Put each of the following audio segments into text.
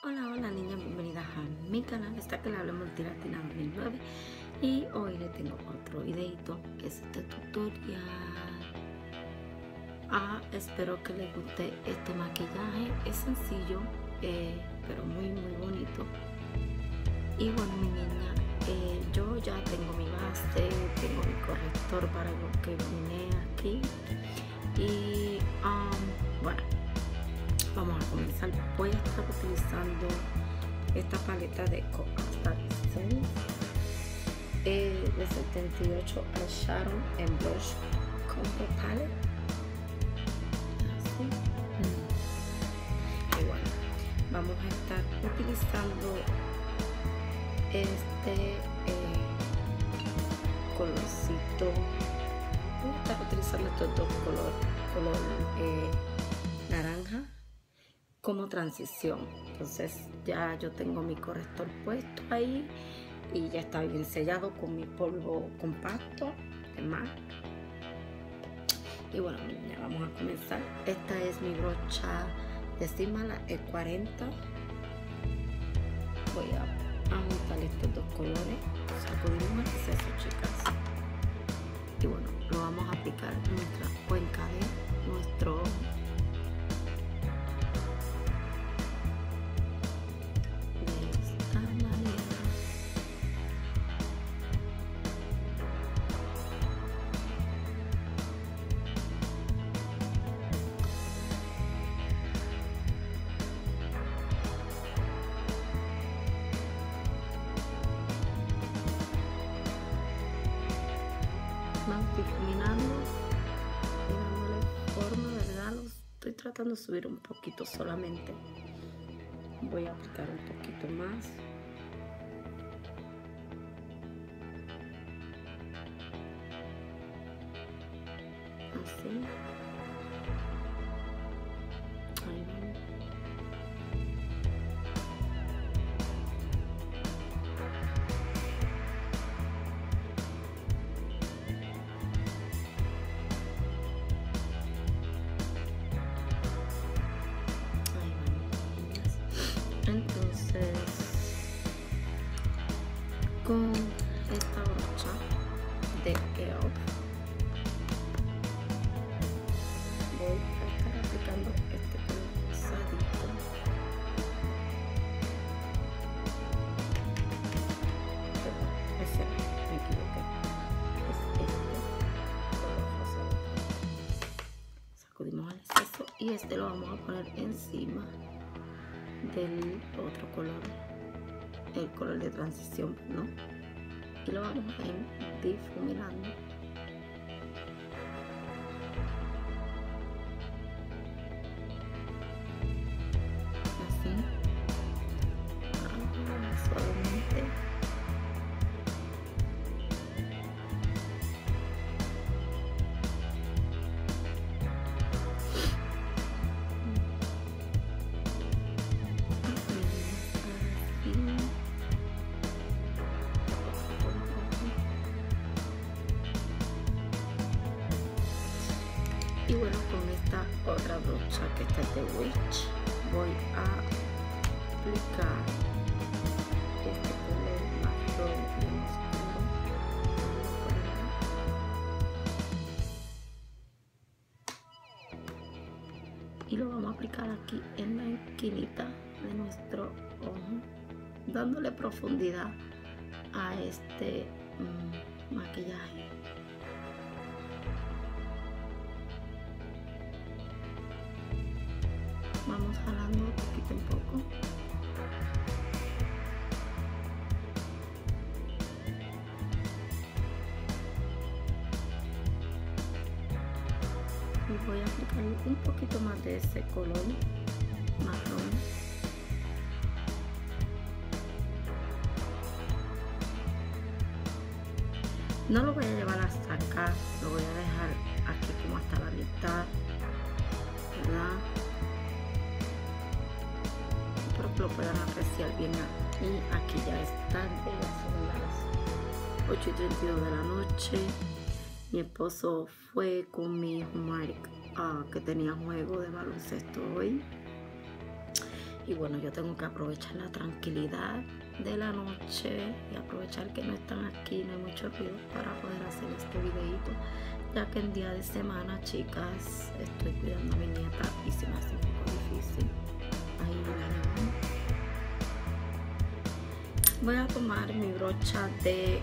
Hola, hola niñas, bienvenidas a mi canal. Está que le hablo Multilatina 2009 y hoy le tengo otro videito, este tutorial. Espero que les guste este maquillaje. Es sencillo, pero muy bonito. Y bueno, mi niña, yo ya tengo mi base, tengo mi corrector para lo que vine aquí. Y bueno, vamos a comenzar. Voy a estar utilizando esta paleta de Coastal Essence de 78 Eyeshadow en Blush Combo Palette. Así. Y bueno, vamos a estar utilizando este colorcito. Voy a estar utilizando estos dos color naranja como transición. Entonces ya yo tengo mi corrector puesto ahí y ya está bien sellado con mi polvo compacto de MAC. Y bueno, ya vamos a comenzar. Esta es mi brocha de Sigma, la E40. Voy a juntar estos dos colores, sacudimos el exceso, chicas, y bueno, lo vamos a aplicar en nuestra cuenca de nuestro ojo. Difuminando y dándole forma, ¿verdad? Lo estoy tratando de subir un poquito solamente. Voy a aplicar un poquito más. Así. Ahí vamos. Entonces, con esta brocha de Elf voy a estar aplicando este color rosadito. Ese, me equivoqué, es este color rosadito. Sacudimos el exceso y este lo vamos a poner encima del otro color, el color de transición, ¿no? Y lo vamos a ir difuminando. Así, suavemente. Y bueno, con esta otra brocha que esta es de Witch, voy a aplicar este color marrón bien oscuro. Y lo vamos a aplicar aquí en la esquinita de nuestro ojo, dándole profundidad a este maquillaje. Vamos jalando poquito en poco. Y voy a aplicar un poquito más de ese color marrón. No lo voy a llevar hasta acá, lo voy a dejar aquí como hasta la mitad, ¿verdad? Espero que lo puedan apreciar bien. Y aquí ya es tarde, ya son las 8:32 de la noche. Mi esposo fue con mi hijo Mark, que tenía juego de baloncesto hoy. Y bueno, yo tengo que aprovechar la tranquilidad de la noche y aprovechar que no están aquí, no hay mucho ruido, para poder hacer este videito, ya que en día de semana, chicas, estoy cuidando a mi nieta y se me hace un poco difícil. Ahí la llevamos. Voy a tomar mi brocha de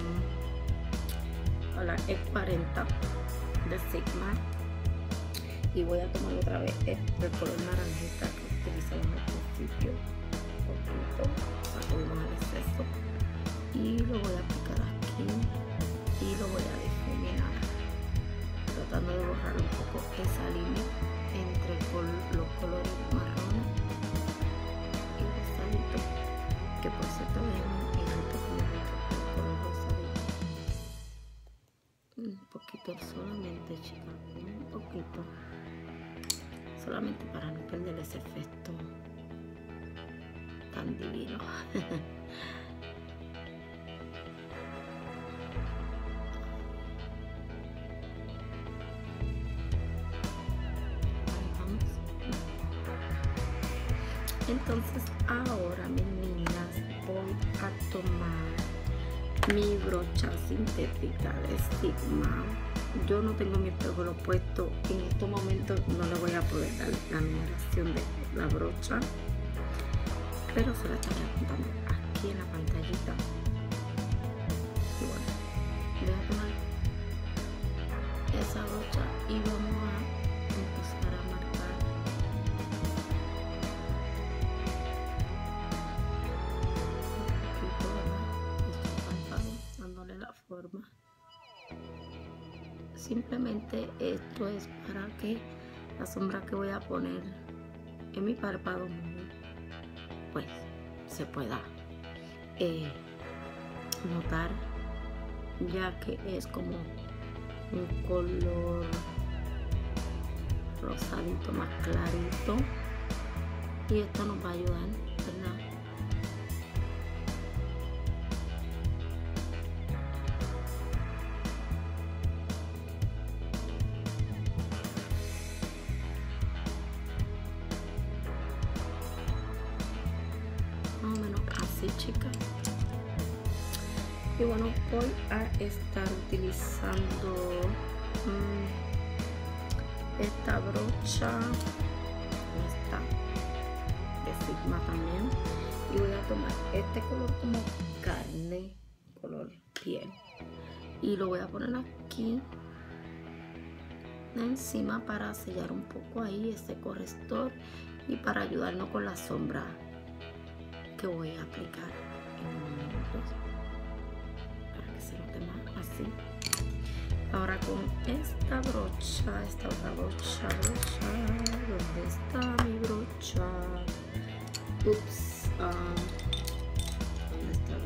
la E40 de Sigma y voy a tomar otra vez el color naranjita que utilizamos al principio, poquito, sacudimos el exceso y lo voy a aplicar aquí y lo voy a difuminar, tratando de borrar un poco esa línea entre los colores marrones y rosadito, que por cierto es muy alto como el color rosadito. Un poquito solamente, chicas, un poquito, solamente para no perder ese efecto tan divino. Entonces ahora, mis niñas, voy a tomar mi brocha sintética de Sigma. Yo no tengo mi espejuelo puesto en estos momentos, no le voy a poder dar la numeración de la brocha, pero se la estaré apuntando aquí en la pantallita. Y bueno, voy a tomar esa brocha y vamos a empezar a marcar un poquito, ¿verdad? Estos párpados, dándole la forma. Simplemente esto es para que la sombra que voy a poner en mi párpado pues se pueda notar, ya que es como un color rosadito más clarito y esto nos va a ayudar, ¿verdad? Más o menos así, chicas. Y bueno, voy a estar utilizando esta brocha, esta de Sigma también, y voy a tomar este color como carne, color piel, y lo voy a poner aquí encima para sellar un poco ahí ese corrector y para ayudarnos con la sombra que voy a aplicar en un momento, para que se note más así. Ahora con esta brocha, esta otra brocha, ¿dónde está mi brocha? Ups, ¿dónde está?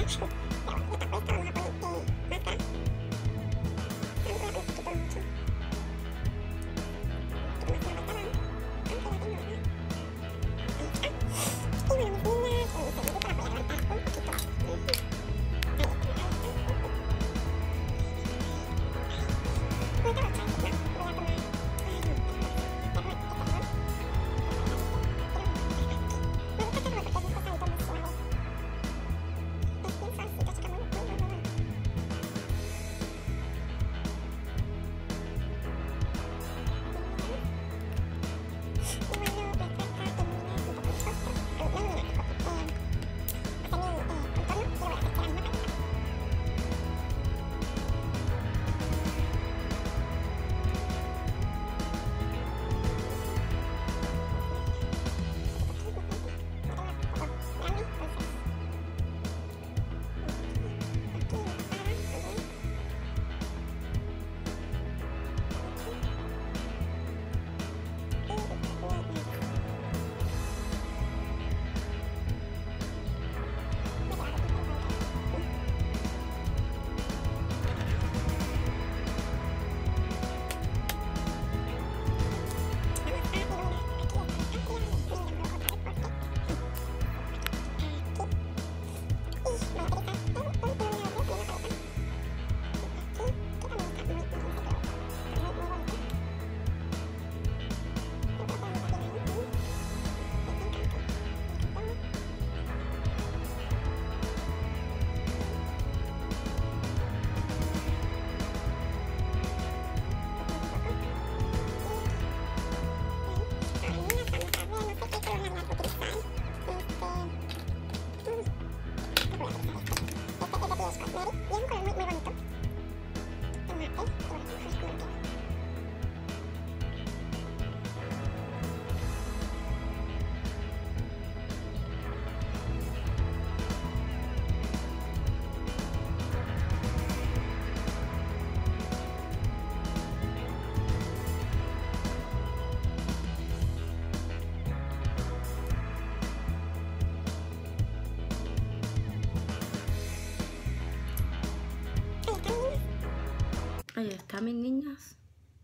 Ahí está, mis niñas.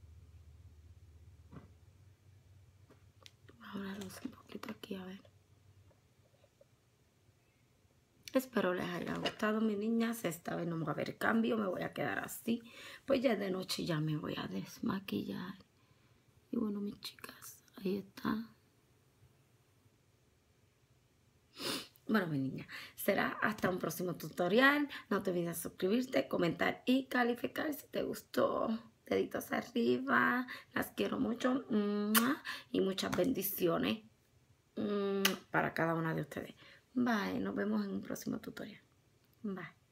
Ahora lo uso un poquito aquí, a ver. Espero les haya gustado, mis niñas. Esta vez no va a haber cambio, me voy a quedar así. Pues ya de noche ya me voy a desmaquillar. Y bueno, mis chicas, ahí está. Bueno, mi niña, será hasta un próximo tutorial. No te olvides suscribirte, comentar y calificar si te gustó. Deditos arriba. Las quiero mucho. Y muchas bendiciones para cada una de ustedes. Bye. Nos vemos en un próximo tutorial. Bye.